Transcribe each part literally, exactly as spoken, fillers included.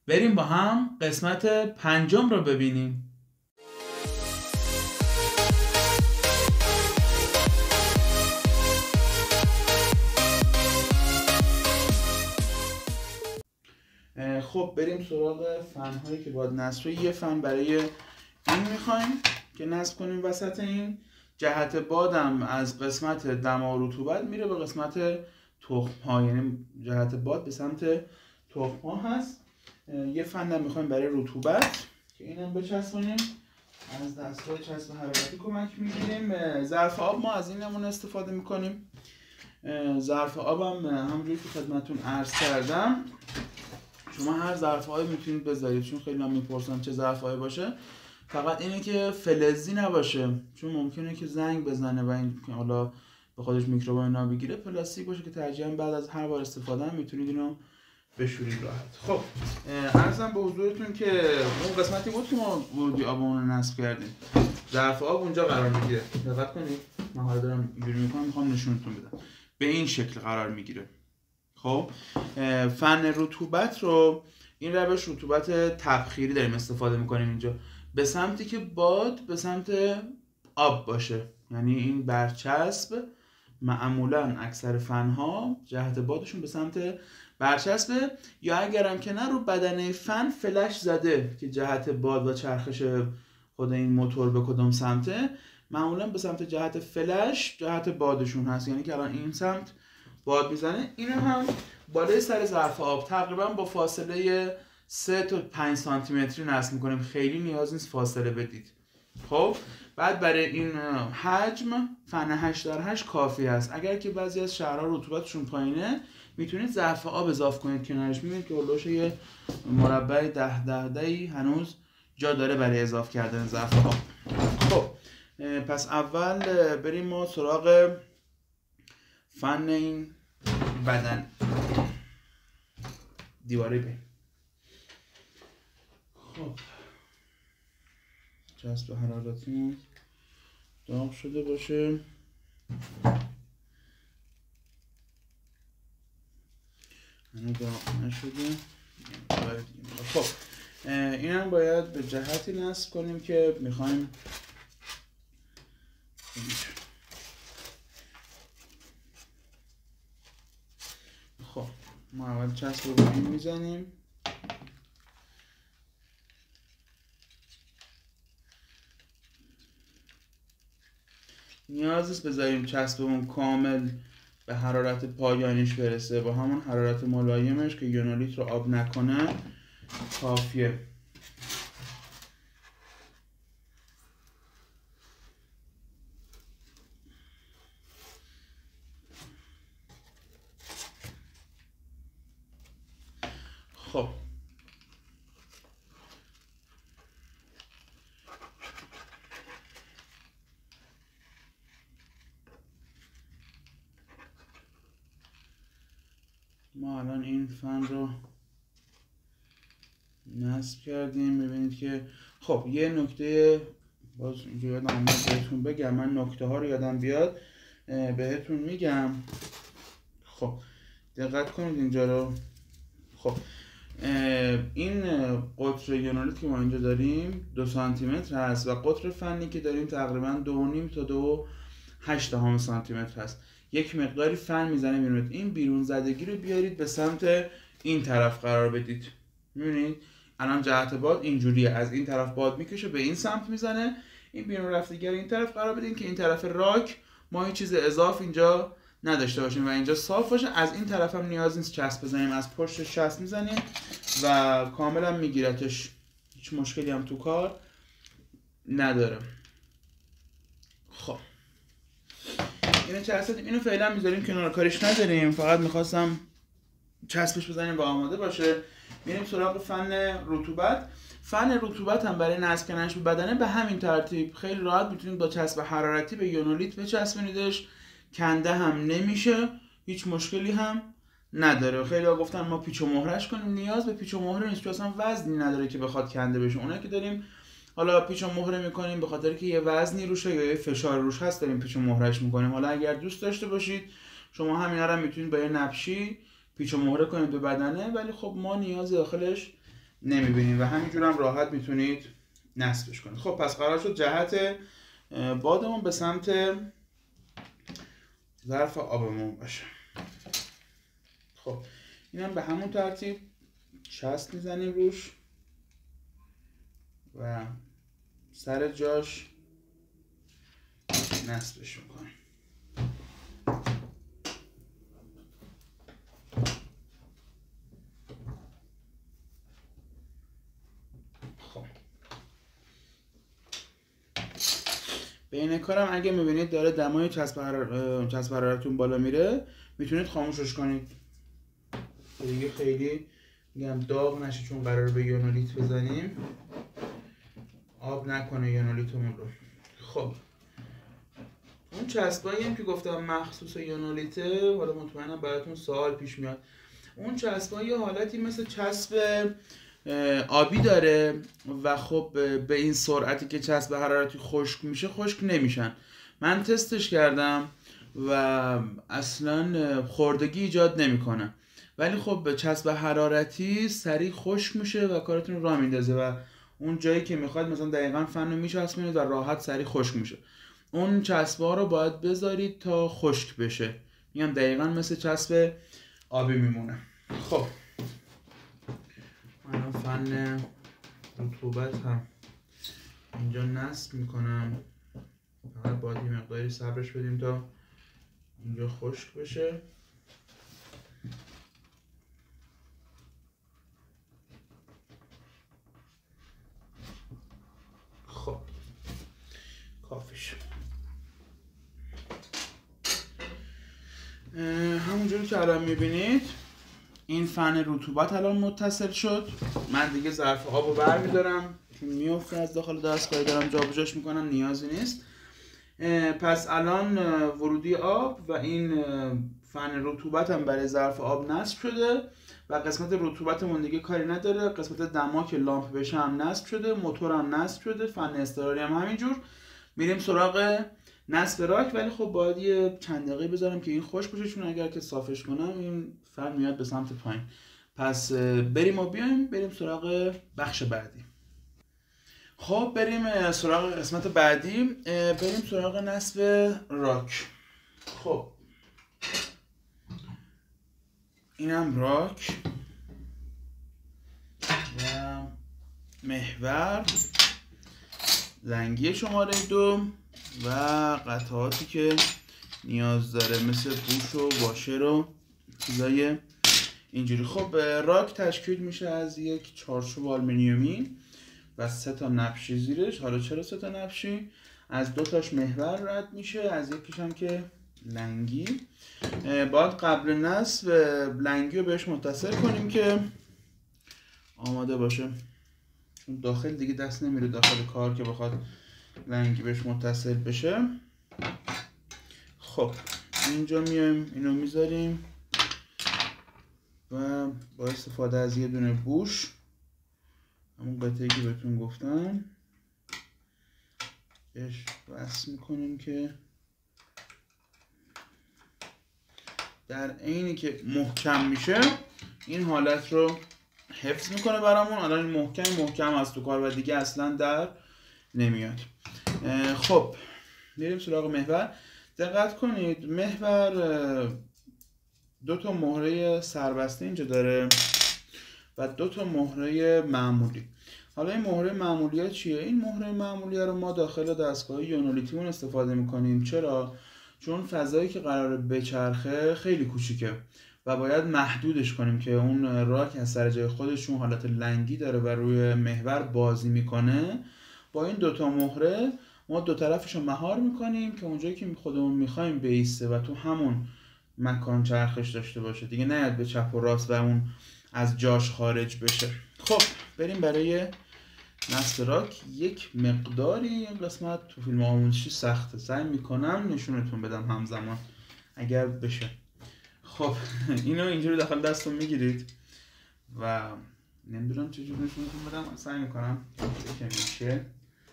بریم با هم قسمت پنجم رو ببینیم. خب بریم سراغ فن‌هایی که باید نصب. یه فن برای این میخوایم که نصب کنیم وسط این. جهت بادم از قسمت دما و رطوبت میره به قسمت تخم ها، یعنی جهت باد به سمت تخم ها هست. یه فن هم میخوایم برای رطوبت که اینم بچسبونیم. از دستگاه چسب حرارتی کمک میگیریم. ظرف آب ما از این نمونه استفاده میکنیم. ظرف آب هم همونجوری که خدمتون عرض کردم شما هر ظرف آبی میتونید بذارید، چون خیلی هم میپرسن چه ظرف آبی باشه. فقط اینه که فلزی نباشه، چون ممکنه که زنگ بزنه و این حالا به خودش میکروب اینا بگیره. پلاستیک باشه که ترجیحاً بعد از هر بار استفاده هم میتونید اینو بشورید راحت. خب عرضم به حضورتون که اون قسمتی بود که ما ورودی آبمون رو نصب کردیم، ظرف آب اونجا قرار میگیره. دقت کنید، من حالا دارم اینجوری میکنم، میخوام نشونتون بدم. به این شکل قرار میگیره. خب فن رطوبت رو، این روش رطوبت تبخیری داریم استفاده میکنیم اینجا، به سمتی که باد به سمت آب باشه. یعنی این برچسب معمولا اکثر فنها جهت بادشون به سمت برچسبه، یا اگرم که نه رو بدنه فن فلش زده که جهت باد و چرخش خود این موتور به کدوم سمته، معمولا به سمت جهت فلش جهت بادشون هست. یعنی که الان این سمت باد میزنه. اینو هم بالای سر ظرف آب تقریبا با فاصله سه تا پنج سانتی متری نصب میکنیم. خیلی نیاز نیست فاصله بدید. خب بعد برای این حجم فن هشت در هشت کافی است. اگر که بعضی از شهرها رطوبتشون پایینه میتونید ظرف آب اضافه کنید کنارش. میبینید که اولوش یه مربع ده ده دهی هنوز جا داره برای اضافه کردن ظرف آب. خب پس اول بریم ما سراغ فن این بدن دیواره بین. خب چسب حرارتی داغ شده باشه. هنو داغ نشده. خب این هم باید به جهتی نصب کنیم که میخوایم خب ما اول چسب رو بگیم میزنیم. نیاز نیست بذاریم چسبمون کامل به حرارت پایانیش برسه، با همون حرارت ملایمش که یونولیت رو آب نکنه کافیه. خب ما الان این فن رو نصب کردیم. ببینید که خب یه نکته باز اینجا یادم اومد بهتون بگم، من نکته ها رو یادم بیاد بهتون میگم. خب دقت کنید اینجا رو. خب این قطر یونولیت که ما اینجا داریم دو سانتی متر هست و قطر فنی که داریم تقریبا دو و نیم تا دو و هشت دهم سانتی متر هست. یک مقداری فن میزنه بیرون. این بیرون زدگی رو بیارید به سمت این طرف قرار بدید. میبینید الان جهت باد اینجوریه، از این طرف باد میکشه به این سمت میزنه. این بیرون رفتگی این طرف قرار بدین که این طرف راک ما هیچ چیز اضافه اینجا نداشته باشیم و اینجا صاف باشه. از این طرف هم نیاز نیست چسب بزنیم، از پشت چسب میزنیم و کاملا میگیرتش، هیچ مشکلی هم تو کار نداره. خب اینو چسبیدیم، اینو فعلا میذاریم کنار، کارش نداریم، فقط میخواستم چسبش بزنیم و آماده باشه. میریم سراغ فن رطوبت. فن رطوبت هم برای نصب کردنش به بدنه به همین ترتیب خیلی راحت میتونید با چسب حرارتی به یونولیت بچسبونیدش، کنده هم نمیشه، هیچ مشکلی هم نداره. خیلی ها گفتن ما پیچ و مهرش کنیم، نیاز به پیچ و مهره نیست، چون اصلا وزنی نداره که بخواد کنده بشه. اونایی که داریم حالا پیچ و مهره میکنیم به خاطر که یه وزنی روشه یا یه فشار روش هست داریم پیچ و مهرش میکنیم. حالا اگر دوست داشته باشید شما همینا رو میتونید با یه نبشی پیچ و مهره کنید به بدنه، ولی خب ما نیاز داخلش نمیبینید و همینجور هم راحت میتونید نصبش کنید. خب پس قرار شد جهت بادمون به سمت ظرف آبمون باشه. خب اینم به همون ترتیب چسب میزنیم روش و سر جاش نصبش میکنیم. خب بین کارم اگه میبینید داره دمای چسب حرارت چسب حرارتتون بالا میره، میتونید خاموشش کنید دیگه خیلی میگم داغ نشه، چون قراره به یونولیت بزنیم آب نکنه یونولیتمون رو. خب اون چسبایی هم که گفتم مخصوص یونولیته، حالا مطمئنم براتون سوال پیش میاد. اون چسبا یه حالتی مثل چسب آبی داره و خب به این سرعتی که چسب حرارتی خشک میشه خشک نمیشن. من تستش کردم و اصلا خوردگی ایجاد نمیکنه، ولی خب به چسب حرارتی سریع خشک میشه و کارتون رو راه میندازه و اون جایی که میخواد مثلا دقیقاً فن رو میچسبونید و راحت سریع خشک میشه. اون چسبا رو باید بذارید تا خشک بشه، میگم دقیقاً مثل چسب آبی میمونه. خب من فن رطوبت هم اینجا نصب میکنم، فقط باید یه مقداری صبرش بدیم تا اینجا خشک بشه. خب کافیش. همونجوری که الان میبینید این فن رطوبت الان متصل شد. من دیگه ظرف آب رو برمیدارم چون میفته از داخل دستگاه، دارم جابجاش میکنم، نیازی نیست. پس الان ورودی آب و این فن رطوبت هم برای ظرف آب نصب شده و قسمت رطوبتمون دیگه کاری نداره. قسمت دما که لامپ بشه هم نصب شده، موتور هم نصب شده، فن اضطراری هم همینجور. میریم سراغ نصب راک، ولی خب باید یه چند دقیقه بذارم که این خشک بشه، چون اگر که صافش کنم این فن میاد به سمت پایین. پس بریم و بیایم بریم سراغ بخش بعدی. خب بریم سراغ قسمت بعدی، بریم سراغ نصب راک. خب اینم راک و محور، زنگی شماره دو و قطعاتی که نیاز داره مثل بوش و واشر و چیزای اینجوری. خب راک تشکیل میشه از یک چارچوب آلومینیومی و سه تا نبشی زیرش. حالا چرا سه تا نبشی؟ از دو تاش محور رد میشه، از یکیش هم که لنگی. باید قبل نصب لنگی رو بهش متصل کنیم که آماده باشه، چون داخل دیگه دست نمیره داخل کار که بخواد لنگی بهش متصل بشه. خب اینجا میایم اینو میذاریم و با استفاده از یه دونه بوش، همون قطعه که بهتون گفتم، بهش وصل میکنیم که در عینی که محکم میشه این حالت رو حفظ میکنه برامون. الان محکم محکم از تو کار و دیگه اصلا در نمیاد. خب میریم سراغ محور. دقت کنید محور دو تا مهره سربسته اینجا داره و دو تا مهره معمولی. حالا این مهره معمولی چیه؟ این مهره معمولی رو ما داخل دستگاه یونولیتیمون استفاده میکنیم. چرا؟ چون فضایی که قراره بچرخه خیلی کوچیکه و باید محدودش کنیم که اون راک از سر جای خودشون حالت لنگی داره و روی محور بازی میکنه. با این دوتا مهره ما دو طرفش رو مهار میکنیم که اونجایی که خودمون میخوایم بیسته و تو همون مکان چرخش داشته باشه، دیگه نیاد به چپ و راست و اون از جاش خارج بشه. خب بریم برای نصب راک. یک مقداری این قسمت تو فیلم آموزشی سخته، سعی میکنم نشونتون بدم همزمان اگر بشه. خب اینو اینجوری داخل دستون میگیرید و نمیدونم چجوری نشونتون بدم، سعی میکنم که میشه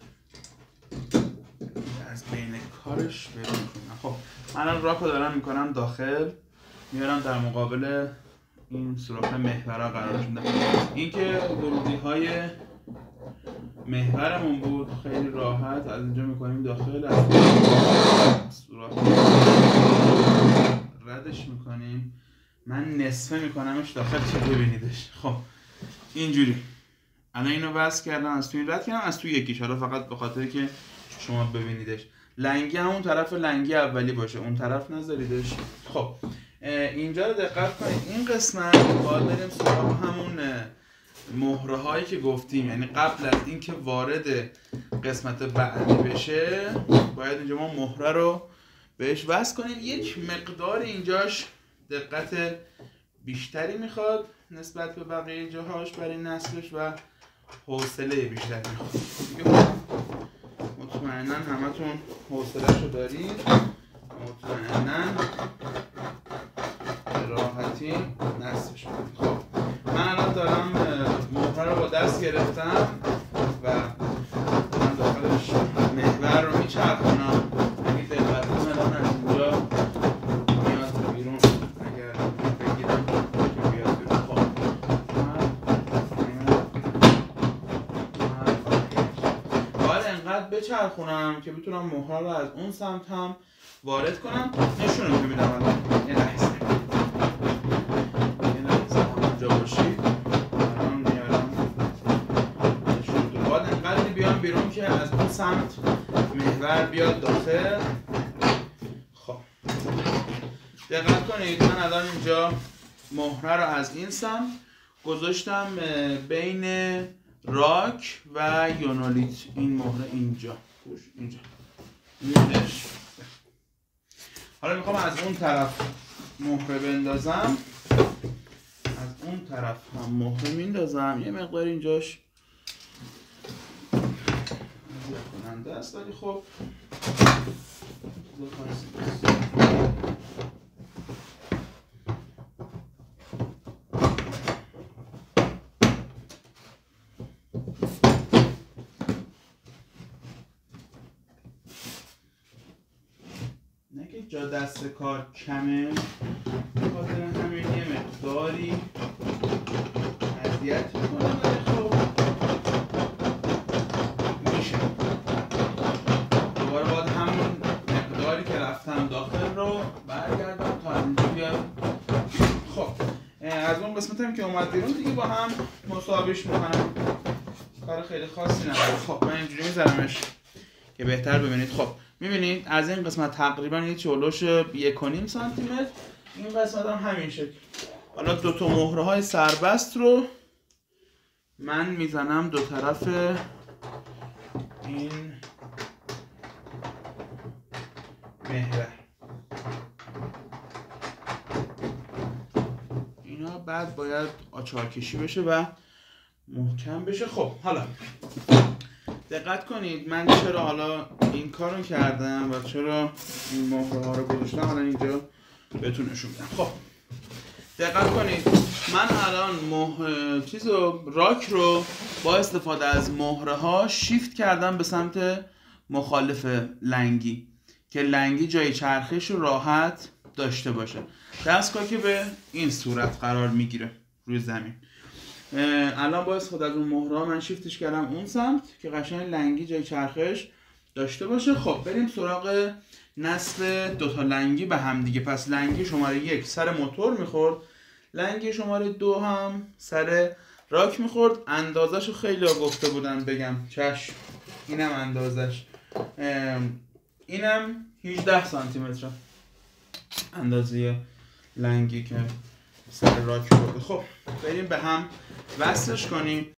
از بین کارش بریم. خب من راک رو دارم میکنم داخل، میارم در مقابل این سوراخ محورها قرارش میدم. این که ورودی های محورمون بود، خیلی راحت از اینجا میکنیم داخل، از سوراخ ردش میکنیم. من نصفه میکنمش داخل که ببینیدش. خب اینجوری الان اینو وصل کردم، از توی رد کردم، از توی یکیش، حالا فقط به خاطر که شما ببینیدش. لنگی همون طرف لنگی اولی باشه، اون طرف نذاریدش. خب اینجا رو دقت کنید، این قسمت باید بریم سراغ همون مهره هایی که گفتیم، یعنی قبل از اینکه وارد قسمت بعدی بشه باید اینجا ما مهره رو بهش وصل کنیم. یک مقدار اینجاش دقت بیشتری میخواد نسبت به بقیه جاهاش برای نصبش و حوصله بیشتری میخواد. مطمئنا همتون حوصله شو دارید، مطمئنا راحتی نصبش کنید. خب من الان دارم مهره رو با دست گرفتم و من داخلش محور رو میچرخونم. اگه دقت کنید الان از اینجا میاد بیرون، اگر بگیرم که بیاد بیرون. خب باید انقدر بچرخونم که بتونم مهره رو از اون سمت هم وارد کنم. نشونم که میدم الان یه لحظه یه لحظه همونجا باشید. الان میارم نشون تو. باید انقدر بیام بیرون که از اون سمت محور بیاد داخل. خب دقت کنید من الان اینجا مهره رو از این سمت گذاشتم بین راک و یونولیت. این مهره اینجا اینجا میدش. حالا میخوام از اون طرف مهره بندازم، از اون طرف هم مهره میندازم. یه مقدار اینجاش اذیت کننده است ولی خب نه که جا دست کار کمه، به خاطر همین یه مقداری اذیت میکنه ولی خب میشه. دوباره باید همون مقداری که رفتم داخل رو برگردم تا از اینجا بیاد. خب از اون قسمت هم که اومد بیرون دیگه با هم مساویش میکنم، کار خیلی خاصی نداره. خب من اینجوری میذارمش که بهتر ببینید. خب میبینید از این قسمت تقریبا یه چولوش یک و نیم سانتی متر، این قسمت هم همین شکل. حالا دو تا مهره های سربست رو من میزنم دو طرف این محور. اینا بعد باید آچار کشی بشه و محکم بشه. خب حالا دقت کنید من چرا حالا این کارو کردم و چرا این مهره ها رو گذاشتم. حالا اینجا بهتون نشون میدم. خب دقت کنید من الان مه... چیزو راک رو با استفاده از مهره ها شیفت کردم به سمت مخالف لنگی که لنگی جای چرخش رو راحت داشته باشه. دستگاه که به این صورت قرار میگیره روی زمین. الان با استفاده از اون مهره من شیفتش کردم اون سمت که قشنگ لنگی جای چرخش داشته باشه. خب بریم سراغ نصب دوتا لنگی به هم دیگه. پس لنگی شماره یک سر موتور میخورد، لنگی شماره دو هم سر راک میخورد. اندازش رو خیلی ها گفته بودن بگم چشم، اینم اندازش، اینم هجده سانتی متر اندازه لنگی که سر راک خورده. خب بریم به هم وصلش کنیم.